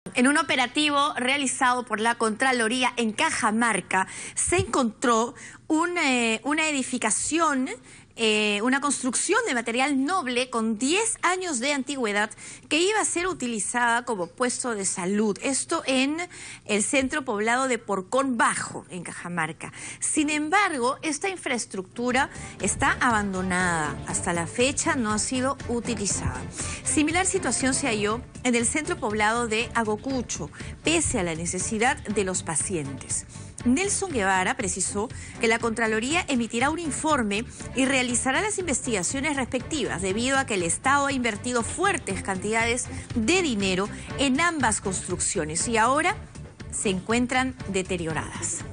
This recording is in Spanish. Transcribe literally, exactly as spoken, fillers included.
En un operativo realizado por la Contraloría en Cajamarca, se encontró un, eh, una edificación, eh, una construcción de material noble con diez años de antigüedad que iba a ser utilizada como puesto de salud. Esto en el centro poblado de Porcón Bajo, en Cajamarca. Sin embargo, esta infraestructura está abandonada. Hasta la fecha no ha sido utilizada. Similar situación se halló en el centro poblado de Agocucho, pese a la necesidad de los pacientes. Nelson Guevara precisó que la Contraloría emitirá un informe y realizará las investigaciones respectivas debido a que el Estado ha invertido fuertes cantidades de dinero en ambas construcciones y ahora se encuentran deterioradas.